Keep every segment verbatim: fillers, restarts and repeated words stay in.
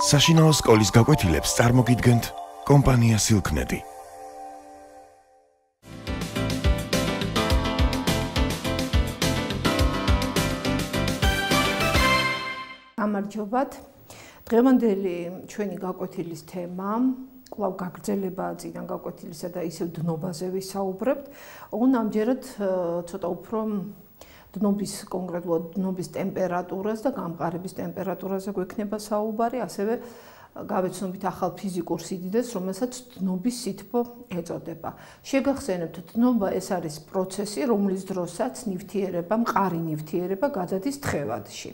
საშინაო სკოლის გაკვეთილებს წარმოგიდგენთ კომპანია Silknet. გამარჯობათ. დღევანდელი ჩვენი გაკვეთილის თემა კვლავ გაგრძელება წინან გაკვეთილისა და ისევ დნობაზე ვისაუბრებთ. ოღონდ ამჯერად ცოტა უფრო დნობის კონკრეტულად დნობის ტემპერატურას და გამყარების ტემპერატურაზე გვექნება საუბარი, ასევე გავეცნობით ახალ ფიზიკურ სიდიდეს, რომელსაც დნობის სითბო ეწოდება. შეგახსენებთ, დნობა ეს არის პროცესი, რომლის დროსაც ნივთიერება, მყარი ნივთიერება გადადის თხევადში.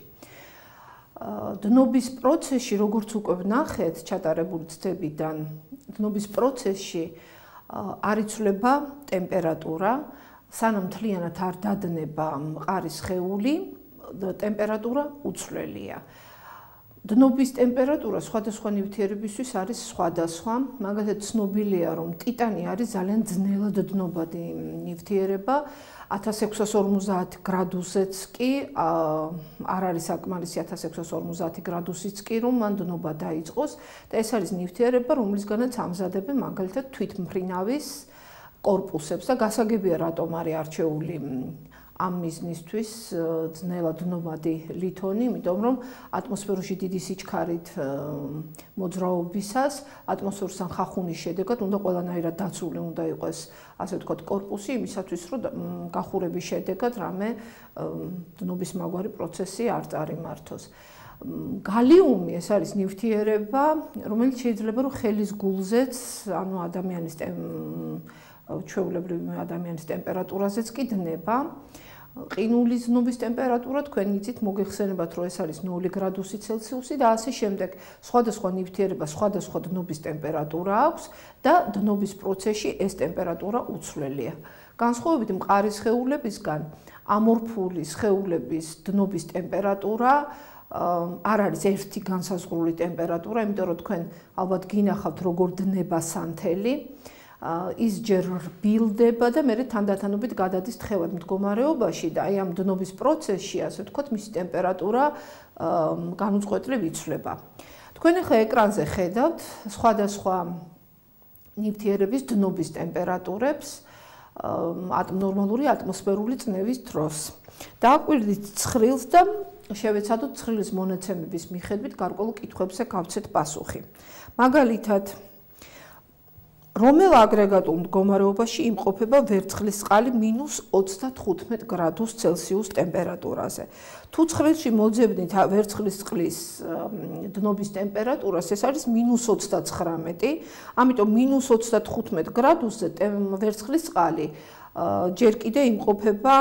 დნობის პროცესში, როგორც უკვე ვნახეთ ჩატარებული ცდებიდან, დნობის პროცესში არ იცვლება ტემპერატურა, სანამ მთლიანად არ დადნება მყარი სხეული, ტემპერატურა უცვლელია. დნობის ტემპერატურა სხვადასხვა ნივთიერებისთვის არის სხვადასხვა, მაგალითად ცნობილია, რომ ტიტანი არის ძალიან ძნელად დნობადი ნივთიერება, ათას ექვსას ორმოცდაათ გრადუსეც კი არ არის საკმარისი ათას ექვსას ორმოცდაათი გრადუსიც კი, რომ მან დნობა დაიწყოს და ეს არის ნივთიერება, რომლისგანაც ამზადებენ მაგალითად თვითმფრინავის კორპუსებს და გასაგებია რატომ არის არჩეული ამ მიზნისთვის ძნელად დნობადი ლითონი, იმიტომ რომ ატმოსფეროში დიდი სიჩქარით მოძრაობისას, ატმოსფეროსთან ხახუნის შედეგად უნდა ყველანაირად დაცული უნდა იყოს, ასე ვთქვათ, კორპუსი, იმისათვის რომ გახურების შედეგად რამე დნობის მაგვარი პროცესი არ წარიმართოს. გალიუმი ეს არის ნივთიერება, რომელიც შეიძლება რომ ხელის გულზეც, ანუ ადამიანის ჩვეულებრივი ადამიანის ტემპერატურაზეც კი დნება. ყინულის დნობის ტემპერატურა თქვენ იცით, მოგეხსენებათ, რომ ეს არის ნული გრადუსი ცელსიუსი და ასე შემდეგ. სხვადასხვა ნივთიერება სხვადასხვა დნობის ტემპერატურა აქვს და დნობის პროცესში ეს ტემპერატურა უცვლელია. განსხვავებით მყარი სხეულებისგან, ამორფული სხეულების დნობის ტემპერატურა არ არის ერთი განსაზღვრული ტემპერატურა, იმიტომ რომ თქვენ ალბათ გინახავთ, როგორ დნება სანთელი. ის ჯერ რბილდება და მერე თანდათანობით გადადის თხევად მდგომარეობაში და აი ამ დნობის პროცესში, ასე ვთქვათ, მისი ტემპერატურა განუწყვეტლივ იცვლება. თქვენ ახლა ეკრანზე ხედავთ სხვადასხვა ნივთიერების დნობის ტემპერატურებს ნორმალური ატმოსფერული წნევის დროს. დააკვირდით ცხრილს და შევეცადოთ ცხრილის მონაცემების მიხედვით გარკვეულ კითხვებზე გავცეთ პასუხი. მაგალითად, რომელ აგრეგატულ მდგომარეობაში იმყოფება ვერცხლის წყალი მინუს ოცდათხუთმეტ გრადუს ცელსიუს ტემპერატურაზე. თუ ცხრილში მოძებნით ვერცხლის წყლის დნობის ტემპერატურას, ეს არის მინუს ოცდაცხრამეტი, ამიტომ მინუს ოცდათხუთმეტ გრადუსზე ვერცხლის წყალი ჯერ კიდე იმყოფება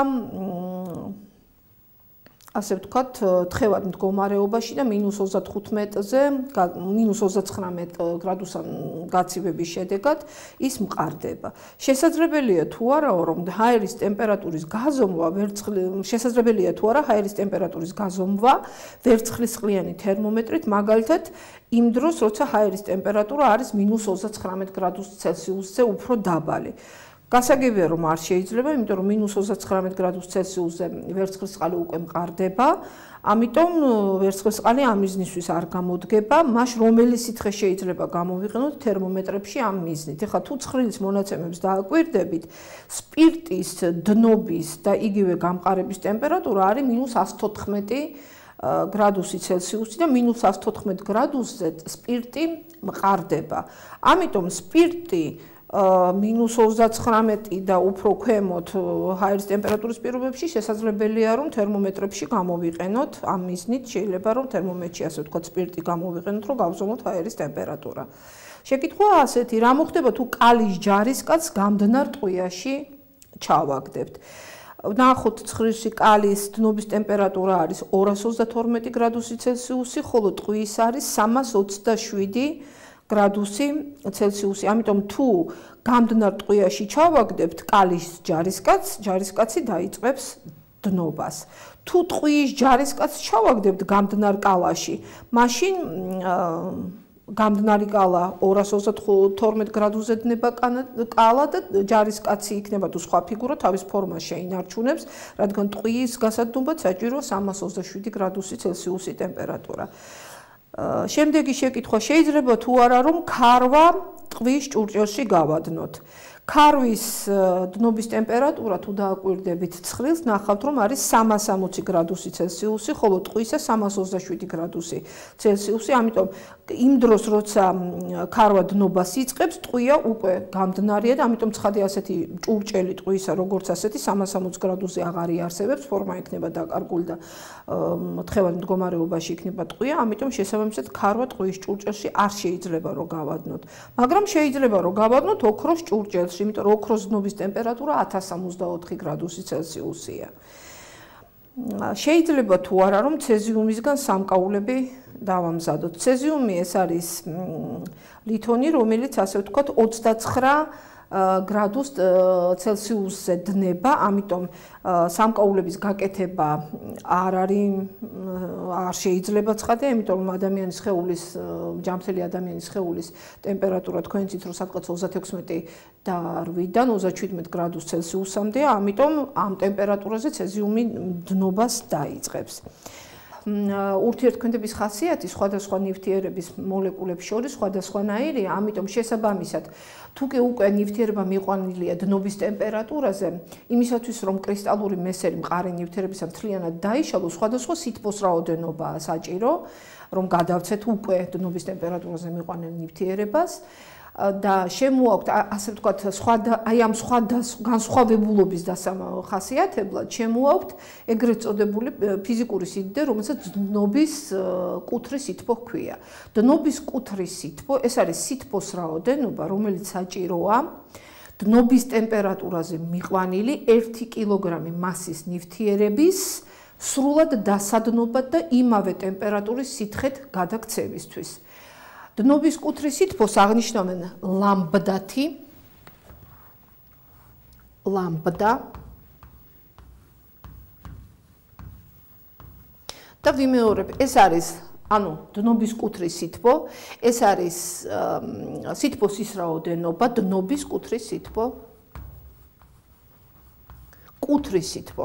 ასე ვთქვათ, თხევად მდგომარეობაში და მინუს ოცდათხუთმეტზე, მინუს ოცდაცხრამეტ გრადუსთან გაცივების შედეგად ის მყარდება. შესაძლებელია თუ არაო, რომ ჰაერის ტემპერატურის გაზომვა, შესაძლებელია თუ არა ჰაერის ტემპერატურის გაზომვა ვერცხლისწყლიანი თერმომეტრით, მაგალითად, იმ დროს, როცა ჰაერის ტემპერატურა არის მინუს ოცდაცხრამეტ გრადუს ცელსიუსზე უფრო დაბალი. გასაგებია, რომ არ შეიძლება, იმიტომ რომ მინუს ოცდაცხრამეტ გრადუს ცელსიუსზე ვერცხლის წყალი უკვე მყარდება, ამიტომ ვერცხლის წყალი ამ მიზნისთვის არ გამოდგება, მას რომელი სითხე შეიძლება გამოვიყენოთ თერმომეტრებში ამ მიზნით. ეხლა თუ ცხრილის მონაცემებს დააკვირდებით, სპირტის დნობის და იგივე გამყარების ტემპერატურა არის მინუს ათს თოთხმეტი გრადუსი ცელსიუსი და მინუს ათს თოთხმეტ გრადუსზე სპირტი მყარდება. ამიტომ სპირტი მინუს ოცდაცხრამეტი და უფრო ქვემოთ ჰაერის ტემპერატურის პირობებში შესაძლებელია, რომ თერმომეტრებში გამოვიყენოთ ამ მიზნით, შეიძლება რომ თერმომეტრში, ასე ვთქვათ, სპირტი გამოვიყენოთ, რომ გავზომოთ ჰაერის ტემპერატურა. შეკითხვაა ასეთი, რა მოხდება თუ კალის ჯარისკაცს გამდნარ ტყვიაში ჩავაგდებთ? ნახოთ, ცხრილში კალის დნობის ტემპერატურა არის ორას ოცდათორმეტი გრადუსი ცელსიუსი, ხოლო ტყვის არის სამას ოცდაშვიდი გრადუსი ცელსიუსი. ამიტომ თუ გამდნარ ტყვიაში ჩავაგდებთ კალის ჯარისკაცს, ჯარისკაცი დაიწყებს დნობას. თუ ტყვის ჯარისკაცს ჩავაგდებთ გამდნარ კალაში, მაშინ გამდნარი კალა ორას ოცდათორმეტ გრადუსზე დნება კალა და ჯარისკაცი იქნება თუ სხვა ფიგურა თავის ფორმას შეინარჩუნებს, რადგან ტყვის გასადნობად საჭიროა სამას ოცდაშვიდი გრადუსი ცელსიუსი ტემპერატურა. შემდეგი შეკითხვა შეიძლება თუ არა რომ ქარვა ტყვის ჭურჭელში გავადნოთ. ქარვის დნობის ტემპერატურა თუ დააკვირდებით ცხრილს, ნახავთ რომ არის სამას ოცი გრადუსი ცელსიუსი, ხოლო ტყვისა სამას ოცდაშვიდი გრადუსი ცელსიუსი, ამიტომ იმ დროს როცა ქარვა დნობას იწყებს, ტყვია უკვე გამდნარია და ამიტომ ცხადია ასეთი ჭურჭელი ტყვისა, როგორც ასეთი სამას ოცი გრადუსი აღარ იარსებებს, ფორმა იქნება დაკარგული და თხევად მდგომარეობაში იქნება ტყვია, ამიტომ შესაბამისად ქარვა ტყვის ჭურჭელში არ შეიძლება რომ გავადნოთ. მაგრამ შეიძლება რომ გავადნოთ ოქროს ჭურჭელში, იმიტომ რომ ოქროს დნობის ტემპერატურა ათას ოცდაოთხი გრადუსი ცელსიუსია. შეიძლება თუ არა რომ ცეზიუმისგან სამკაულები დავამზადოთ. ცეზიუმი ეს არის ლითონი, რომელიც ასე ვთქვათ ოცდაცხრა გრადუს ცელსიუსზე დნება, ამიტომ სამკაულების გაკეთება არ არის არ შეიძლება ცხადია, იმიტომ რომ ადამიანის სხეულის ჯანმრთელი ადამიანის სხეულის ტემპერატურა თქვენ იცით რომ სადღაც ოცდათექვსმეტი და რვიდან ოცდაჩვიდმეტ გრადუს ცელსიუსამდეა, ამიტომ ამ ტემპერატურაზე ცეზიუმი დნობას დაიწყებს. ურთიერთქმედების ხასიათი სხვადასხვა ნივთიერების მოლეკულებს შორის სხვადასხვანაირია, ამიტომ შესაბამისად თუ კი უკვე ნივთიერება მიყვანილია დნობის ტემპერატურაზე, იმისათვის რომ კრისტალური მესერი მყარი ნივთიერებისა მთლიანად დაიშალოს, სხვადასხვა სითბოს რაოდენობაა საჭირო, რომ გადავცეთ უკვე დნობის ტემპერატურაზე მიყვანილ ნივთიერებას. და შემოაქვთ ასე ვთქვათ სხვა აი ამ სხვა განსხვავებულობის დასახასიათებლად შემოაქვთ ეგრეთ წოდებული ფიზიკური სიდიდე, რომელსაც დნობის კუთრი სითბო ჰქვია. დნობის კუთრი სითბო ეს არის სითბოს რაოდენობა, რომელიც საჭიროა დნობის ტემპერატურაზე მიყვანილი ერთი კილოგრამი მასის ნივთიერების სრულად დასადნობად და იმავე ტემპერატურის სითხეთ გადაქცევისთვის. დნობის კუთრის სითბოს აღნიშნავენ ლამბდათი, ლამბდა და ვიმეორებ, ეს არის, ანუ დნობის კუთრის სითბო, ეს არის სითბოს ის რაოდენობა, დნობის კუთრის სითბო, კუთრის სითბო.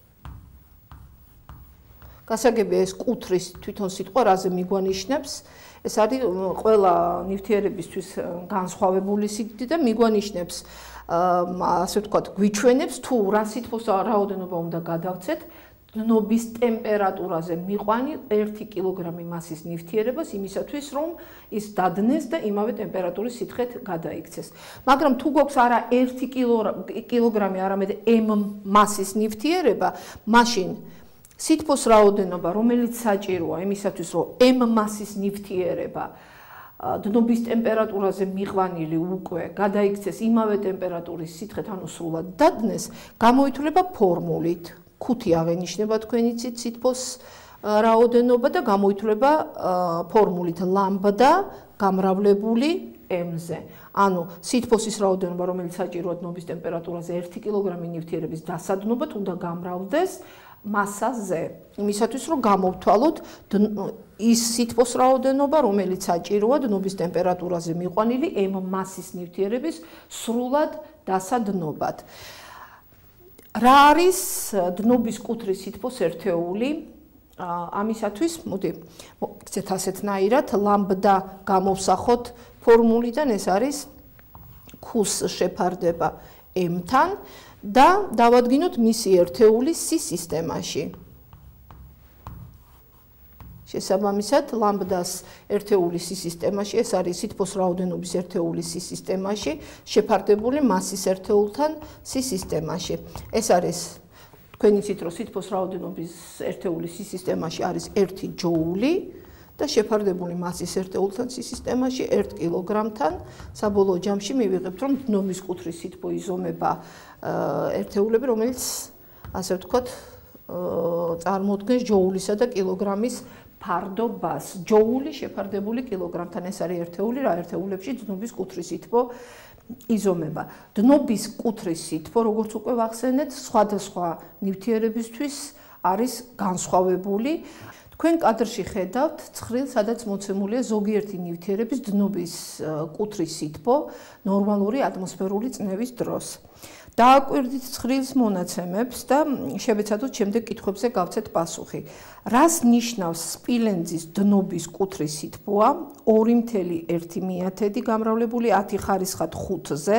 გასაგებია ეს კუთრის თვითონ სიტყვა რაზე მიგვანიშნებს, ეს არის ყველა ნივთიერებისთვის განსხვავებული სიდიდე და მიგვანიშნებს ასე ვთქვათ გვიჩვენებს თუ რა სითბოს რაოდენობა უნდა გადავცეთ დნობის ტემპერატურაზე მიყვანილ ერთი კილოგრამი მასის ნივთიერებას იმისათვის რომ ის დადნეს და იმავე ტემპერატურის სითხეთ გადაიქცეს. მაგრამ თუ გვაქვს არა ერთი კილოგრამი, არამედ m მასის ნივთიერება, მაშინ სითბოს რაოდენობა, რომელიც საჭიროა იმისათვის, რომ m მასის ნივთიერება დნობის ტემპერატურაზე მიყვანილი უკვე გადაიქცეს იმავე ტემპერატურის სითხეთ, ანუ სრულად დადნეს, გამოითვლება ფორმულით. ხუთი აღენიშნება თქვენ იცით სითბოს რაოდენობა და გამოითვლება ფორმულით ლამბდა გამრავლებული m-ზე. ანუ სითბოს ის რაოდენობა, რომელიც საჭიროა დნობის ტემპერატურაზე ერთი კილოგრამი ნივთიერების დასადნობად უნდა გამრავლდეს მასაზე, იმისათვის რომ გამოვთვალოთ ის სითბოს რაოდენობა, რომელიც საჭიროა დნობის ტემპერატურაზე მიყვანილი m მასის ნივთიერების სრულად დასადნობად. რა არის დნობის კუთრის სითბოს ერთეული? ამისათვის, მოდი, მოგცეთ ასეთნაირად, ლამბდა გამოვსახოთ ფორმულიდან, ეს არის Q-ს შეფარდება m-თან და დავადგინოთ მისი ერთეული C სისტემაში. შესაბამისად, ლამბდას ერთეული C სისტემაში, ეს არის სითბოს რაოდენობის ერთეული C სისტემაში, შეფარდებული მასის ერთეულთან C სისტემაში. ეს არის, თქვენ იცით, რომ სითბოს რაოდენობის ერთეული C სისტემაში არის ერთი ჯოული და შეფარდებული მასის ერთეულთან C სისტემაში ერთ კილოგრამთან. საბოლოო ჯამში მივიღებთ, რომ დნობის კუთრის სითბო იზომება ერთეულები, რომელიც ასე ვთქვათ, წარმოადგენს ჯოულისა და კილოგრამის ფარდობას. ჯოული შეფარდებული კილოგრამთან, ეს არის ერთეული, რა ერთეულებში დნობის კუთრის სითბო იზომება. დნობის კუთრის სითბო, როგორც უკვე ვახსენეთ, სხვადასხვა ნივთიერებისთვის არის განსხვავებული. თქვენ კადრში ხედავთ ცხრილს, სადაც მოცემულია ზოგიერთი ნივთიერების დნობის კუთრის სითბო ნორმალური ატმოსფერული წნევის დროს. დააკვირდით ცხრილის მონაცემებს და შევეცადოთ შემდეგ კითხვებზე გავცეთ პასუხი. რას ნიშნავს სპილენძის დნობის კუთრის სითბოა ორი მცდელო ერთი მეათედი გამრავლებული ათი ხარისხად ხუთზე?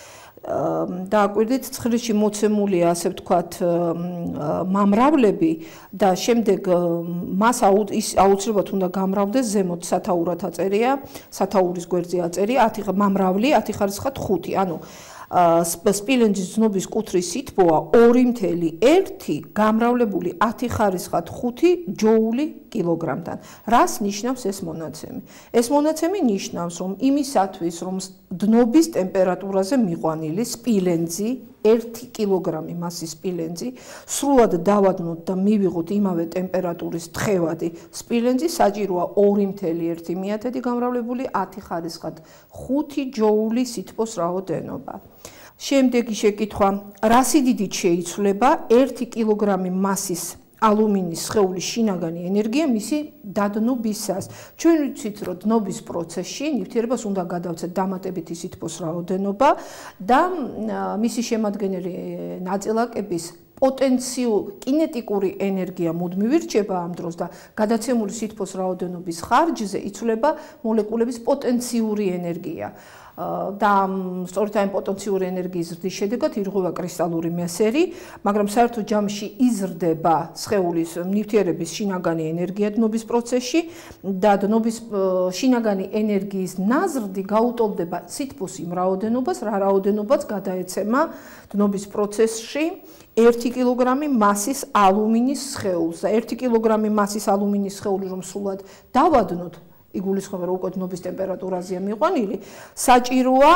დააკვირდით ცხრილში მოცემულია ასე ვთქვათ მამრავლები და შემდეგ მას აუცილებლად უნდა გამრავლდეს ზემოთ სათაურად აწერია, სათაურის გვერდზე აწერია ათი მამრავლი ათი ხარისხად ხუთი, ანუ სპილენძის დნობის კუთრის სითბოა ორი მცდელო ერთი გამრავლებული ათი ხარისხად ხუთი ჯოული კილოგრამთან. რას ნიშნავს ეს მონაცემი? ეს მონაცემი ნიშნავს, რომ იმისათვის, რომ დნობის ტემპერატურაზე მიყვანილი სპილენძი ერთი კილოგრამი მასის სპილენძი სრულად დავადნოთ და მივიღოთ იმავე ტემპერატურის თხევადი სპილენძი საჭიროა ორი მცდელო ერთი მეათედი გამრავლებული ათი ხარისხად ხუთი ჯოული სითბოს რაოდენობა. შემდეგი შეკითხვა, რა სიდიდით შეიცვლება ერთი კილოგრამი მასის ალუმინის სხეულის შინაგანი ენერგია მისი დადნობისას? ჩვენ ვიცით, რომ დნობის პროცესში ნივთიერებას უნდა გადავცეთ დამატებითი სითბოს რაოდენობა და მისი შემადგენელი ნაწილაკების პოტენციური კინეტიკური ენერგია მუდმივი რჩება ამ დროს და გადაცემული სითბოს რაოდენობის ხარჯზე იცვლება მოლეკულების პოტენციური ენერგია. და სწორედ ამ პოტენციური ენერგიის ზრდის შედეგად ირღვევა კრისტალური მასერი, მაგრამ საერთო ჯამში იზრდება სხეულის ნივთიერების შინაგანი ენერგია დნობის პროცესში და დნობის შინაგანი ენერგიის ნაზრდი გაუტოლდება სითბოს იმ რაოდენობას, რა რაოდენობაც გადაეცემა დნობის პროცესში ერთი კილოგრამი მასის ალუმინის სხეულს და ერთი კილოგრამი მასის ალუმინის სხეული რომ სრულად დავადნოთ, იგულისხმება რომ უკვე დნობის ტემპერატურაზეა მიყვანილი, საჭიროა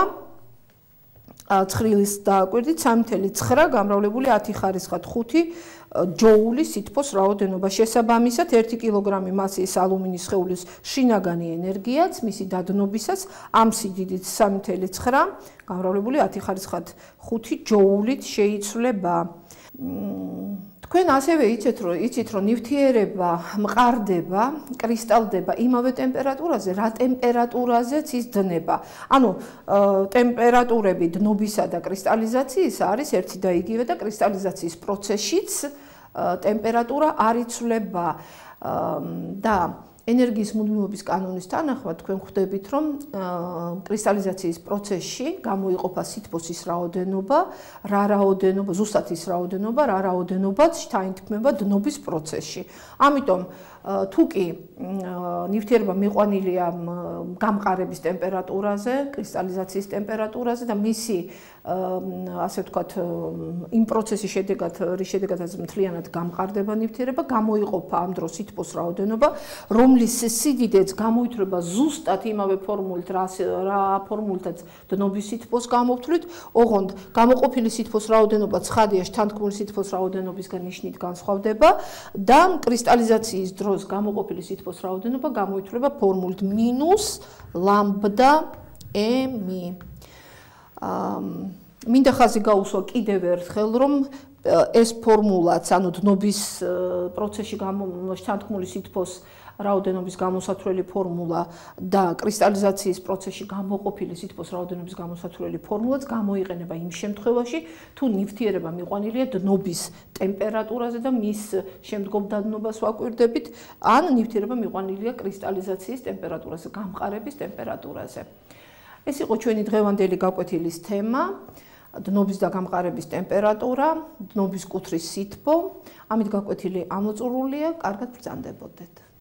ცხრილის დააკვირდით სამი მცდელო ცხრა გამრავლებული ათი ხარისხად ხუთი ჯოული სითბოს რაოდენობა. შესაბამისად ერთი კილოგრამი მასის ალუმინის სხეულის შინაგანი ენერგიაც მისი დადნობისას ამ სიდიდით სამი მცდელო ცხრა გამრავლებული ათი ხარისხად ხუთი ჯოულით შეიცვლება. თქვენ ასევე იცით, რომ იცით, რომ ნივთიერება მყარდება, კრისტალდება იმავე ტემპერატურაზე, რა ტემპერატურაზეც ის დნება. ანუ ტემპერატურები დნობისა და კრისტალიზაციის არის ერთი და იგივე და კრისტალიზაციის პროცესშიც ტემპერატურა არ იცვლება და ენერგიის მუდმივობის კანონის თანახმად თქვენ ხვდებით, რომ კრისტალიზაციის პროცესში გამოიყოფა სითბოსის რაოდენობა, რა რაოდენობა, ზუსტად ის რაოდენობა, რა რაოდენობაც შთაინთქმება დნობის პროცესში. ამიტომ თუ კი ნივთიერება მიყვანილია გამყარების ტემპერატურაზე, კრისტალიზაციის ტემპერატურაზე და მისი ასე ვთქვათ იმ პროცესის შედეგად, რის შედეგადაც მთლიანად გამყარდება ნივთიერება, გამოიყოფა ამ დროს სითბოს რაოდენობა, რომლის სიდიდეც გამოითვლება ზუსტად იმავე ფორმულით, რა ფორმულითაც დნობის სითბოს გამოვთვლით, ოღონდ გამოყოფილი სითბოს რაოდენობა ცხადია შთანთქმული სითბოს რაოდენობისგან ნიშნით განსხვავდება და კრისტალიზაციის დროს გამოყოფილი სითბოს რაოდენობა გამოითვლება ფორმულით მინუს ლამბდა ემი. მინდა ხაზი გაუსვა კიდევ ერთხელ, რომ ეს ფორმულაც, ანუ დნობის პროცესში შთანთქმული სითბოს რაოდენობის გამოსათვლელი ფორმულა და კრისტალიზაციის პროცესში გამოყოფილი სითბოს რაოდენობის გამოსათვლელი ფორმულაც გამოიყენება იმ შემთხვევაში, თუ ნივთიერება მიყვანილია დნობის ტემპერატურაზე და მის შემდგომ დადნობას ვაკვირდებით, ან ნივთიერება მიყვანილია კრისტალიზაციის ტემპერატურაზე, გამყარების ტემპერატურაზე. ეს იყო ჩვენი დღევანდელი გაკვეთილის თემა, დნობის და გამყარების ტემპერატურა, დნობის კუთრის სითბო. ამით გაკვეთილი ამოწურულია, კარგად ბრძანდებოდეთ.